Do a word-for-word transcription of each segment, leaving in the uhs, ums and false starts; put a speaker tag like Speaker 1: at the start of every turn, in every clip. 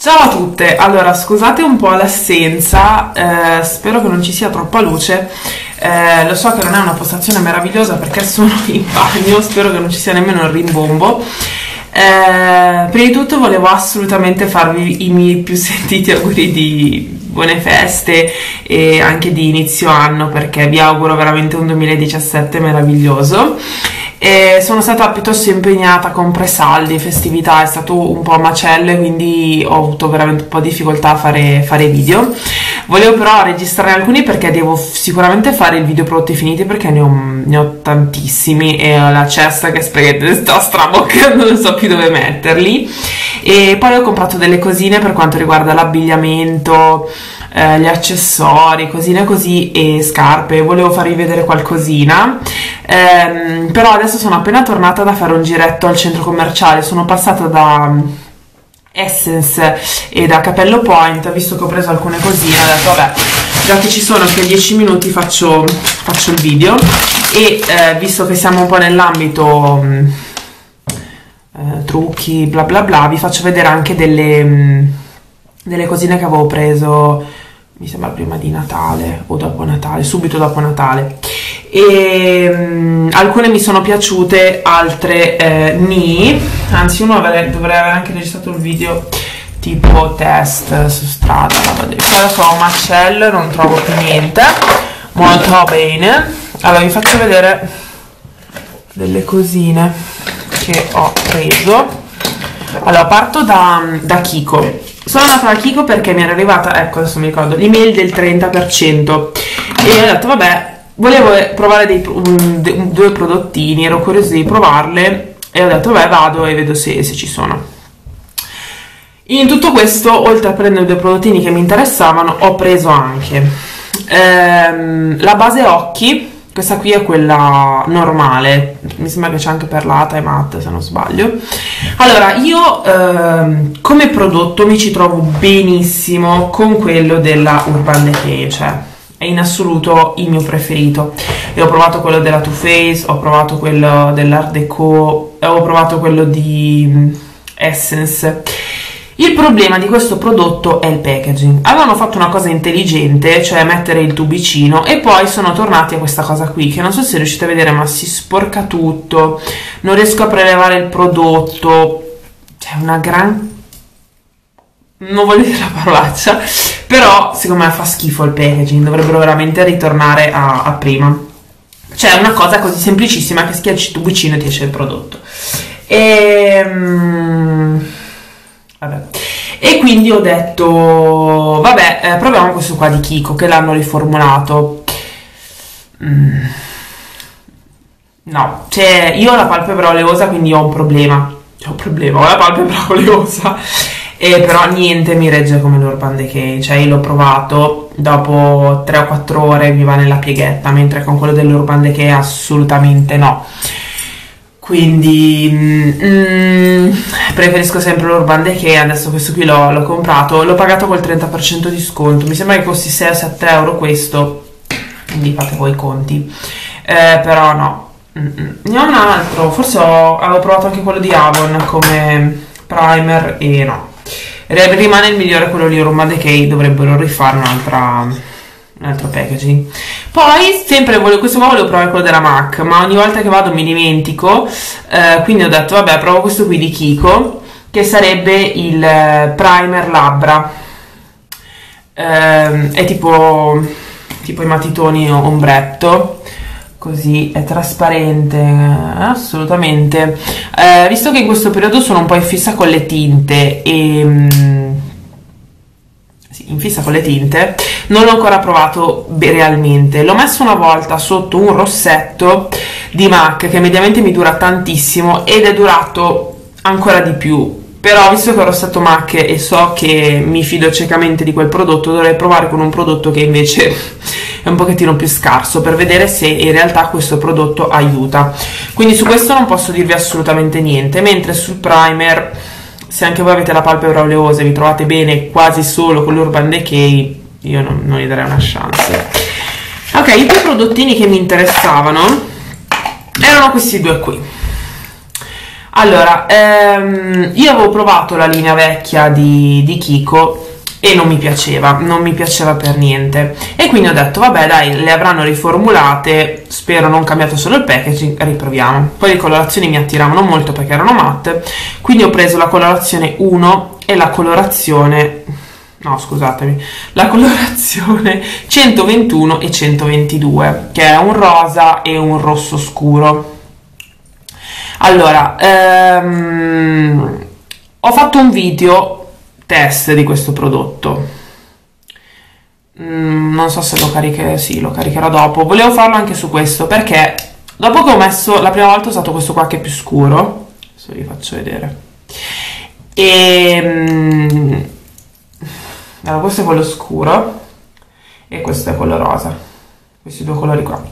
Speaker 1: Ciao a tutte, allora scusate un po' l'assenza, eh, spero che non ci sia troppa luce, eh, lo so che non è una postazione meravigliosa perché sono in bagno, spero che non ci sia nemmeno il rimbombo. Eh, prima di tutto volevo assolutamente farvi i miei più sentiti auguri di buone feste e anche di inizio anno, perché vi auguro veramente un duemiladiciassette meraviglioso. E sono stata piuttosto impegnata con pre-saldi, festività, è stato un po' macello, quindi ho avuto veramente un po' di difficoltà a fare, fare video. Volevo però registrare alcuni perché devo sicuramente fare il video prodotti finiti, perché ne ho, ne ho tantissimi e ho la cesta che spaghetti sta straboccando, non so più dove metterli. E poi ho comprato delle cosine per quanto riguarda l'abbigliamento, eh, gli accessori, cosine così, e scarpe. Volevo farvi vedere qualcosina, ehm, però adesso sono appena tornata da fare un giretto al centro commerciale. Sono passata da Essence e da Capello Point, visto che ho preso alcune cosine, ho detto vabbè, già che ci sono che dieci minuti faccio, faccio il video. E eh, visto che siamo un po' nell'ambito eh, trucchi bla bla bla, vi faccio vedere anche delle, mh, delle cosine che avevo preso, mi sembra prima di Natale o dopo Natale, subito dopo Natale. E mh, alcune mi sono piaciute, altre eh, ni, anzi uno dovrei aver anche registrato il video tipo test su strada. Qua so un macello, non trovo più niente, molto bene. Allora vi faccio vedere delle cosine che ho preso. Allora parto da, da Kiko. Sono andata da Kiko perché mi era arrivata, ecco adesso mi ricordo, l'email del trenta per cento e ho detto vabbè, volevo provare dei, um, de, due prodottini, ero curiosa di provarle e ho detto vabbè, vado e vedo se, se ci sono. In tutto questo, oltre a prendere due prodottini che mi interessavano, ho preso anche ehm, la base occhi. Questa qui è quella normale, mi sembra che c'è anche perlata e matte se non sbaglio. Allora io ehm, come prodotto mi ci trovo benissimo con quello della Urban Decay, cioè è in assoluto il mio preferito. E ho provato quello della Too Faced, ho provato quello dell'Art Deco, ho provato quello di Essence. Il problema di questo prodotto è il packaging. Avevano fatto una cosa intelligente, cioè mettere il tubicino, e poi sono tornati a questa cosa qui, che non so se riuscite a vedere, ma si sporca tutto, non riesco a prelevare il prodotto, c'è una gran... non voglio dire la parolaccia, però secondo me fa schifo il packaging, dovrebbero veramente ritornare a, a prima. Cioè una cosa così semplicissima che schiacci il tubicino e ti esce il prodotto. Ehm... Vabbè. E quindi ho detto vabbè, eh, proviamo questo qua di Kiko, che l'hanno riformulato. mm. No, cioè io ho la palpebra oleosa, quindi ho un problema ho un problema, ho la palpebra oleosa, e però niente mi regge come l'Urban Decay. Cioè io l'ho provato, dopo tre o quattro ore mi va nella pieghetta, mentre con quello dell'Urban Decay assolutamente no. Quindi mm, preferisco sempre l'Urban Decay. Adesso questo qui l'ho comprato, l'ho pagato col trenta per cento di sconto, mi sembra che costi sei o sette euro questo, quindi fate voi i conti, eh, però no. Mm-mm. Ne ho un altro, forse ho, avevo provato anche quello di Avon come primer e no, rimane il migliore quello di Urban Decay, dovrebbero rifare un'altra... un altro packaging. Poi sempre volevo, questo qua volevo provare quello della MAC, ma ogni volta che vado mi dimentico, eh, quindi ho detto vabbè, provo questo qui di Kiko, che sarebbe il primer labbra, eh, è tipo tipo i matitoni ombretto, così è trasparente, eh, assolutamente, eh, visto che in questo periodo sono un po' in fissa con le tinte e mm, in fissa con le tinte, non l'ho ancora provato realmente. L'ho messo una volta sotto un rossetto di MAC che mediamente mi dura tantissimo ed è durato ancora di più, però visto che è un rossetto MAC e so che mi fido ciecamente di quel prodotto, dovrei provare con un prodotto che invece è un pochettino più scarso, per vedere se in realtà questo prodotto aiuta. Quindi su questo non posso dirvi assolutamente niente, mentre sul primer, se anche voi avete la palpebra oleosa e vi trovate bene quasi solo con l'Urban Decay, io non, non gli darei una chance. Ok, i due prodottini che mi interessavano erano questi due qui. Allora, ehm, io avevo provato la linea vecchia di, di Kiko e non mi piaceva, non mi piaceva per niente, e quindi ho detto vabbè dai, le avranno riformulate, spero non cambiato solo il packaging, riproviamo. Poi le colorazioni mi attiravano molto perché erano matte, quindi ho preso la colorazione uno e la colorazione, no scusatemi, la colorazione centoventuno e centoventidue, che è un rosa e un rosso scuro. Allora, ehm, ho fatto un video test di questo prodotto, mm, non so se lo caricherò, sì, lo caricherò dopo. Volevo farlo anche su questo perché dopo che ho messo, la prima volta ho usato questo qua che è più scuro, adesso vi faccio vedere, e mm, allora, questo è quello scuro e questo è quello rosa, questi due colori qua,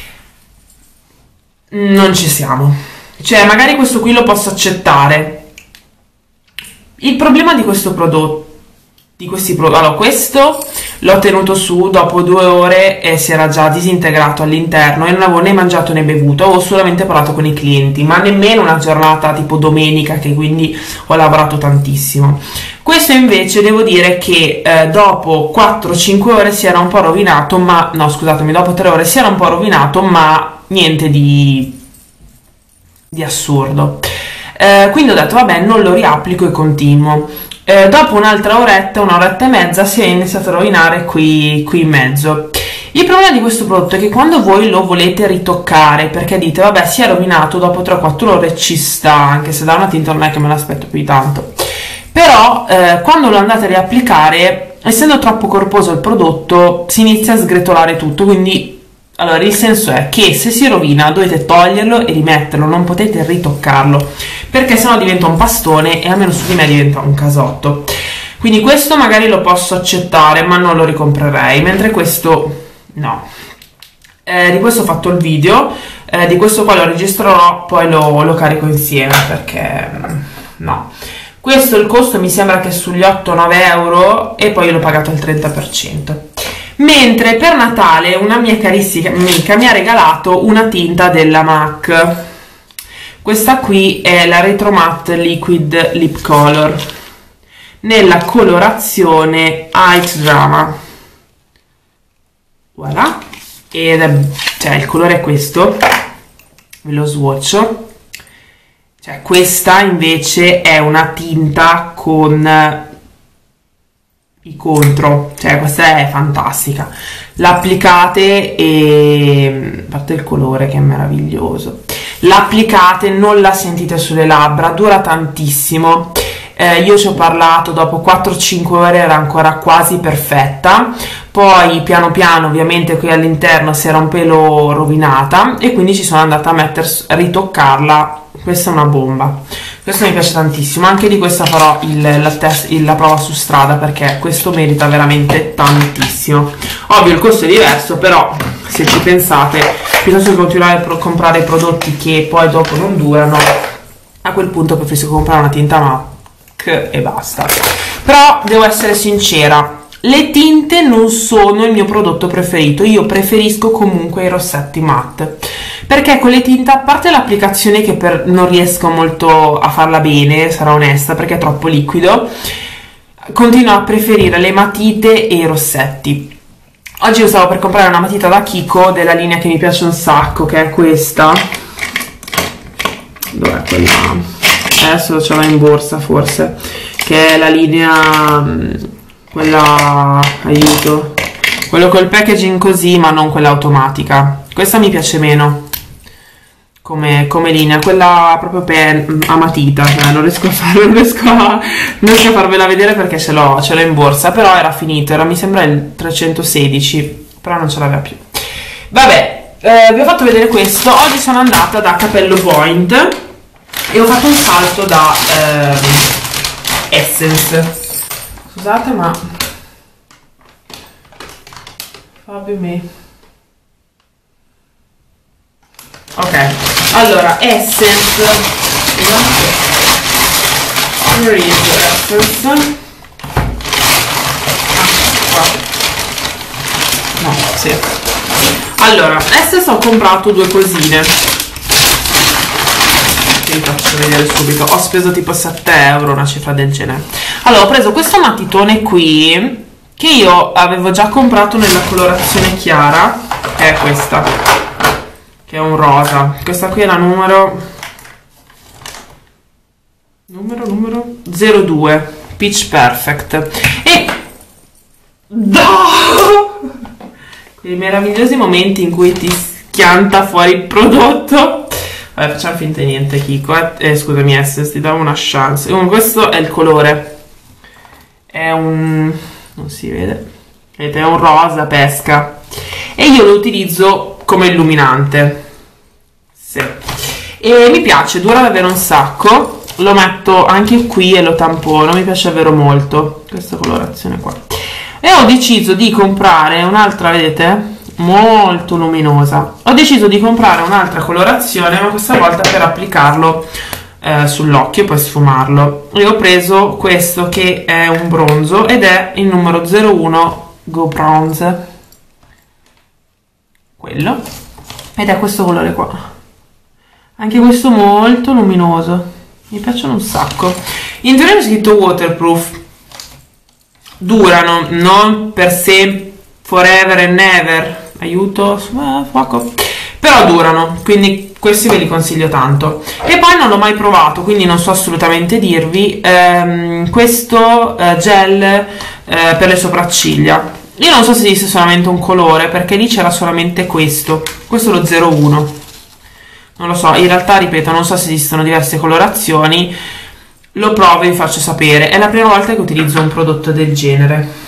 Speaker 1: non ci siamo, cioè magari questo qui lo posso accettare. Il problema di questo prodotto, di questi prodotti, allora questo l'ho tenuto su dopo due ore e si era già disintegrato all'interno e non avevo né mangiato né bevuto, avevo solamente parlato con i clienti, ma nemmeno una giornata tipo domenica, che quindi ho lavorato tantissimo. Questo invece devo dire che eh, dopo quattro cinque ore si era un po' rovinato, ma no scusatemi, dopo tre ore si era un po' rovinato, ma niente di, di assurdo. Eh, quindi ho detto vabbè, non lo riapplico e continuo. Eh, dopo un'altra oretta, un'oretta e mezza si è iniziato a rovinare qui, qui in mezzo. Il problema di questo prodotto è che quando voi lo volete ritoccare, perché dite vabbè si è rovinato, dopo tre quattro ore ci sta, anche se da una tinta non è che me l'aspetto più di tanto, però eh, quando lo andate a riapplicare, essendo troppo corposo il prodotto, si inizia a sgretolare tutto, quindi allora il senso è che se si rovina dovete toglierlo e rimetterlo, non potete ritoccarlo, perché sennò diventa un pastone e almeno su di me diventa un casotto. Quindi questo magari lo posso accettare, ma non lo ricomprerei, mentre questo no. Eh, di questo ho fatto il video, eh, di questo qua lo registrerò, poi lo, lo carico insieme, perché no. Questo il costo mi sembra che sugli otto nove euro e poi io l'ho pagato al trenta per cento. Mentre per Natale una mia carissima amica mi ha regalato una tinta della MAC. Questa qui è la Retro Matte Liquid Lip Color nella colorazione Ice Drama. Voilà, ed è, cioè il colore è questo, ve lo swatcho. Cioè questa invece è una tinta con i contro, cioè questa è fantastica, l'applicate e a parte il colore che è meraviglioso, l'applicate, non la sentite sulle labbra, dura tantissimo. Eh, io ci ho parlato, dopo quattro cinque ore era ancora quasi perfetta, poi piano piano ovviamente qui all'interno si era un pelo rovinata e quindi ci sono andata a mettere, a ritoccarla. Questa è una bomba, questo mi piace tantissimo, anche di questa farò il, la, test, il, la prova su strada, perché questo merita veramente tantissimo. Ovvio il costo è diverso, però se ci pensate, piuttosto che continuare a comprare prodotti che poi dopo non durano, a quel punto preferisco comprare una tinta MAC e basta. Però devo essere sincera, le tinte non sono il mio prodotto preferito, io preferisco comunque i rossetti matte, perché con le tinte, a parte l'applicazione che per, non riesco molto a farla bene, sarò onesta, perché è troppo liquido, continuo a preferire le matite e i rossetti. Oggi io stavo per comprare una matita da Kiko della linea che mi piace un sacco, che è questa. Dov'è quella? Adesso ce l'ho in borsa forse, che è la linea, quella, aiuto, quello col packaging così, ma non quella automatica. Questa mi piace meno come, come linea, quella proprio per, a matita, cioè non riesco a farlo, non riesco a, non riesco a farvela vedere perché ce l'ho ce l'ho in borsa, però era finito, era mi sembra il trecentosedici, però non ce l'aveva più. Vabbè, eh, vi ho fatto vedere questo. Oggi sono andata da Capello Point e ho fatto un salto da eh, Essence. Scusate, ma Fabio me. Ok, allora Essence, Essence, ah, no, sì. Allora, Essence ho comprato due cosine. che vi faccio vedere subito. Ho speso tipo sette euro, una cifra del genere. Allora, ho preso questo matitone qui, che io avevo già comprato nella colorazione chiara, che è questa, che è un rosa. Questa qui è la numero numero numero zero due, Peach Perfect. E quei meravigliosi momenti in cui ti schianta fuori il prodotto. Vabbè, facciamo finta di niente, Kiko, eh, eh scusami Essence, ti do una chance. Comunque questo è il colore, è un, non si vede, vedete, è un rosa pesca e io lo utilizzo come illuminante, sì. E mi piace, dura davvero un sacco, lo metto anche qui e lo tampono, mi piace davvero molto questa colorazione qua. E ho deciso di comprare un'altra, vedete, molto luminosa. Ho deciso di comprare un'altra colorazione, ma questa volta per applicarlo eh, sull'occhio e poi sfumarlo. E ho preso questo che è un bronzo ed è il numero zero uno Go Bronze, quello, ed è questo colore qua, anche questo molto luminoso, mi piacciono un sacco. In teoria è scritto waterproof, durano, non per sé forever and never, aiuto, eh, fuoco, però durano, quindi questi ve li consiglio tanto. E poi non l'ho mai provato, quindi non so assolutamente dirvi, ehm, questo eh, gel eh, per le sopracciglia. Io non so se esiste solamente un colore, perché lì c'era solamente questo, questo è lo zero uno, non lo so, in realtà ripeto, non so se esistono diverse colorazioni, lo provo e vi faccio sapere. È la prima volta che utilizzo un prodotto del genere.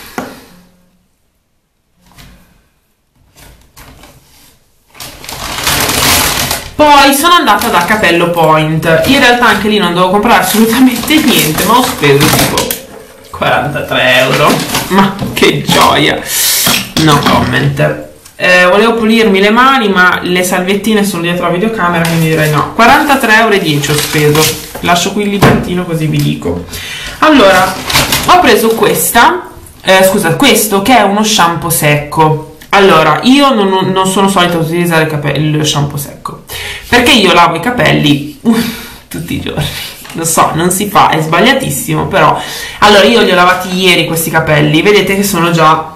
Speaker 1: Poi sono andata da Capello Point. In realtà anche lì non devo comprare assolutamente niente, ma ho speso tipo quarantatré euro. Ma che gioia! No comment. Eh, volevo pulirmi le mani, ma le salviettine sono dietro la videocamera, quindi direi no. quarantatré euro e dieci ho speso. Lascio qui il librettino così vi dico. Allora, ho preso questa, eh, scusa, questo che è uno shampoo secco. Allora, io non, non sono solita utilizzare il, capelli, lo shampoo secco, perché io lavo i capelli uh, tutti i giorni. Lo so, non si fa, è sbagliatissimo, però. Allora, io li ho lavati ieri questi capelli, vedete che sono già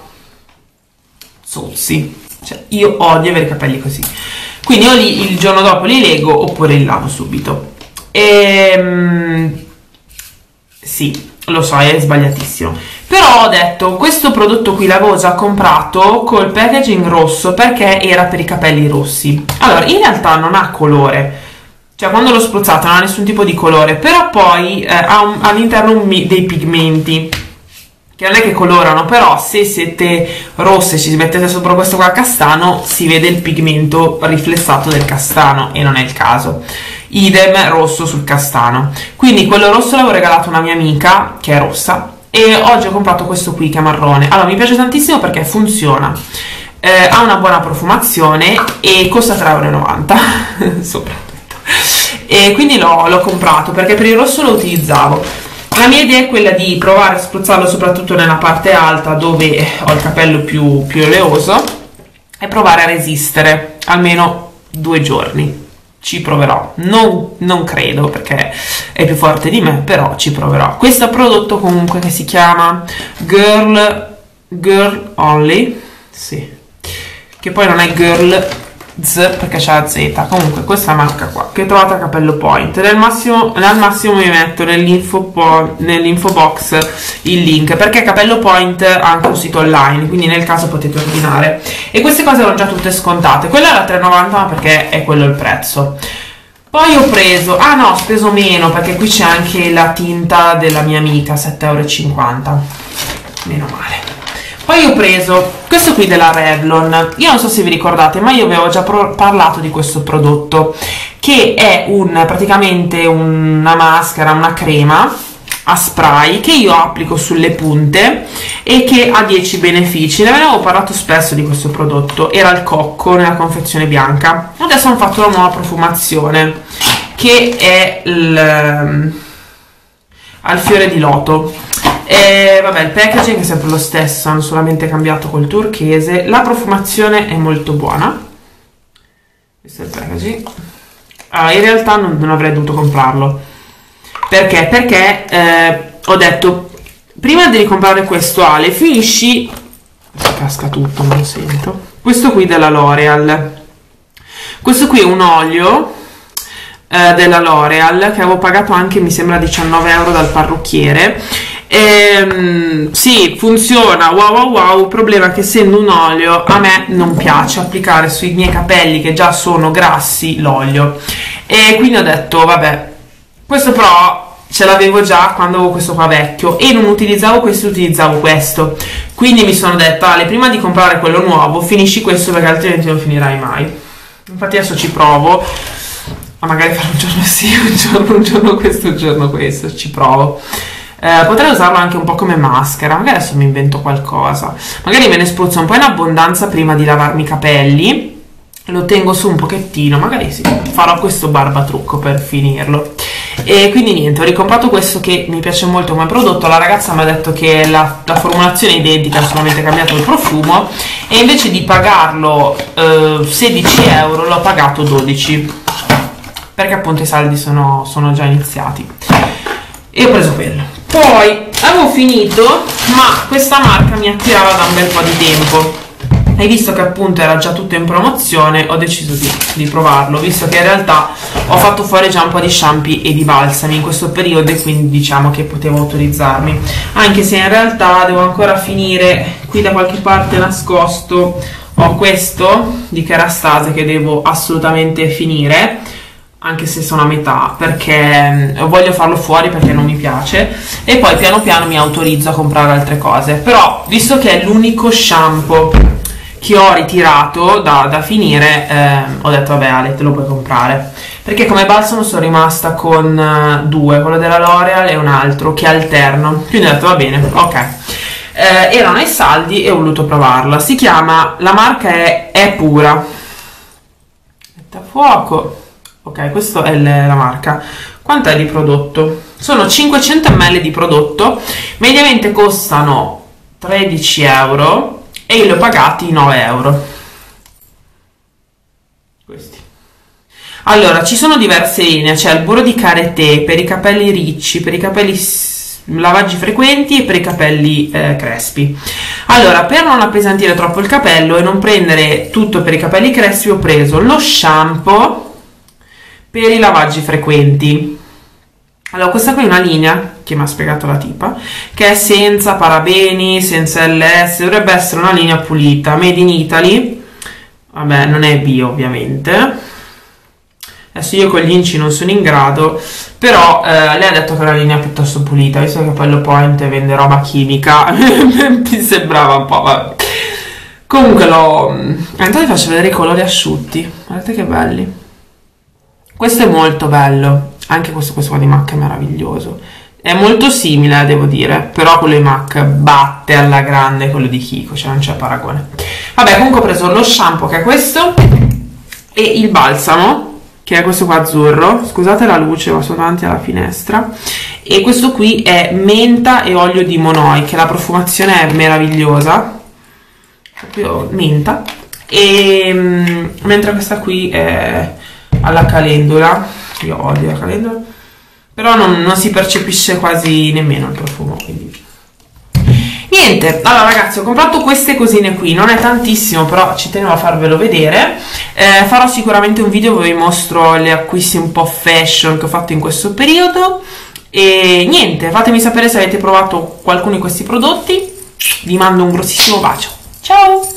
Speaker 1: zozzi. Cioè, io odio avere i capelli così. Quindi io li, il giorno dopo li lego oppure li lavo subito. Ehm, sì, lo so, è sbagliatissimo. Però ho detto, questo prodotto qui l'avevo già comprato col packaging rosso perché era per i capelli rossi. Allora, in realtà non ha colore, cioè quando l'ho spruzzato non ha nessun tipo di colore, però poi eh, ha all'interno dei pigmenti che non è che colorano, però se siete rosse e ci mettete sopra questo qua castano, si vede il pigmento riflessato del castano e non è il caso. Idem rosso sul castano. Quindi quello rosso l'avevo regalato a una mia amica che è rossa e oggi ho comprato questo qui che è marrone. Allora mi piace tantissimo perché funziona, eh, ha una buona profumazione e costa tre euro e novanta soprattutto, e quindi l'ho comprato perché per il rosso lo utilizzavo. La mia idea è quella di provare a spruzzarlo soprattutto nella parte alta dove ho il capello più, più oleoso e provare a resistere almeno due giorni. Ci proverò, non, non credo perché è più forte di me, però ci proverò. Questo prodotto comunque che si chiama Girl, Girl Only, sì, che poi non è Girl Z perché c'è la Z. Comunque questa marca qua che trovate a Capello Point, nel massimo, al massimo mi metto nell'info nell'info box il link, perché Capello Point ha anche un sito online, quindi nel caso potete ordinare. E queste cose erano già tutte scontate, quella era tre e novanta ma perché è quello il prezzo. Poi ho preso, ah no, ho speso meno perché qui c'è anche la tinta della mia amica, sette euro e cinquanta, meno male. Poi ho preso questo qui della Revlon. Io non so se vi ricordate, ma io vi avevo già parlato di questo prodotto, che è un, praticamente una maschera, una crema a spray che io applico sulle punte e che ha dieci benefici. Ne avevo parlato spesso di questo prodotto, era il cocco nella confezione bianca. Adesso hanno fatto una nuova profumazione che è il, al fiore di loto. E vabbè, il packaging è sempre lo stesso, hanno solamente cambiato col turchese. La profumazione è molto buona. Questo è il packaging. uh, in realtà non, non avrei dovuto comprarlo. Perché? Perché eh, ho detto, prima di comprare questo Ale, finisci, casca tutto, non lo sento, questo qui della L'Oreal. Questo qui è un olio eh, della L'Oreal che avevo pagato anche, mi sembra, diciannove euro dal parrucchiere. Ehm, sì, funziona, wow wow wow. Il problema è che, essendo un olio, a me non piace applicare sui miei capelli che già sono grassi l'olio, e quindi ho detto vabbè, questo però ce l'avevo già quando avevo questo qua vecchio e non utilizzavo questo, utilizzavo questo, quindi mi sono detta Ale, prima di comprare quello nuovo finisci questo, perché altrimenti non finirai mai. Infatti adesso ci provo a magari fare un giorno sì, un giorno, un giorno questo, un giorno questo, ci provo. Eh, potrei usarlo anche un po' come maschera, magari adesso mi invento qualcosa, magari me ne spruzzo un po' in abbondanza prima di lavarmi i capelli, lo tengo su un pochettino, magari sì, farò questo barbatrucco per finirlo. E quindi niente, ho ricomprato questo che mi piace molto come prodotto. La ragazza mi ha detto che la, la formulazione è identica, solamente cambiato il profumo, e invece di pagarlo eh, sedici euro l'ho pagato dodici, perché appunto i saldi sono, sono già iniziati, e ho preso quello. Poi avevo finito, ma questa marca mi attirava da un bel po' di tempo, e visto che appunto era già tutto in promozione ho deciso di, di provarlo, visto che in realtà ho fatto fuori già un po' di shampoo e di balsami in questo periodo, e quindi diciamo che potevo autorizzarmi, anche se in realtà devo ancora finire. Qui da qualche parte nascosto ho questo di Kerastase che devo assolutamente finire, anche se sono a metà, perché voglio farlo fuori perché non mi piace, e poi piano piano mi autorizzo a comprare altre cose. Però visto che è l'unico shampoo che ho ritirato da, da finire, eh, ho detto vabbè Ale, te lo puoi comprare, perché come balsamo sono rimasta con uh, due, quello della L'Oreal e un altro che alterno, quindi ho detto va bene, ok. Eh, erano ai saldi e ho voluto provarla. Si chiama, la marca è È Pura, mette a fuoco. Ok, questa è la marca. Quanto è di prodotto? Sono cinquecento millilitri di prodotto, mediamente costano tredici euro, e io li ho pagati nove euro. Questi. Allora, ci sono diverse linee, c'è il burro di karité per i capelli ricci, per i capelli lavaggi frequenti e per i capelli eh, crespi. Allora, per non appesantire troppo il capello e non prendere tutto per i capelli crespi, ho preso lo shampoo per i lavaggi frequenti. Allora, questa qui è una linea che mi ha spiegato la tipa, che è senza parabeni, senza L S, dovrebbe essere una linea pulita, made in Italy. Vabbè, non è bio ovviamente. Adesso io con gli inci non sono in grado, però eh, lei ha detto che è una linea piuttosto pulita, visto che Capello Point vende roba chimica, mi sembrava un po', vabbè. Comunque l'ho... Intanto vi faccio vedere i colori asciutti, guardate che belli. Questo è molto bello, anche questo, questo qua di MAC è meraviglioso, è molto simile devo dire, però quello di MAC batte alla grande quello di Kiko, cioè non c'è paragone. Vabbè, comunque ho preso lo shampoo che è questo, e il balsamo che è questo qua azzurro, scusate la luce, ma sono davanti alla finestra, e questo qui è menta e olio di Monoi, che la profumazione è meravigliosa, qui ho menta, e mentre questa qui è alla calendula, io odio la calendula, però non, non si percepisce quasi nemmeno il profumo, quindi niente. Allora ragazzi, ho comprato queste cosine qui, non è tantissimo, però ci tenevo a farvelo vedere. Eh, farò sicuramente un video dove vi mostro le acquisti un po' fashion che ho fatto in questo periodo, e niente, fatemi sapere se avete provato qualcuno di questi prodotti. Vi mando un grossissimo bacio, ciao!